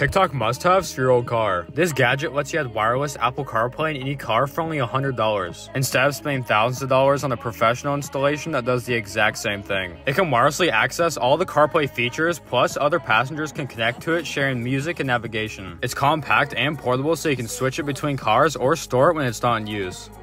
TikTok must-haves for your old car. This gadget lets you add wireless Apple CarPlay in any car for only $100, instead of spending thousands of dollars on a professional installation that does the exact same thing. It can wirelessly access all the CarPlay features, plus other passengers can connect to it, sharing music and navigation. It's compact and portable, so you can switch it between cars or store it when it's not in use.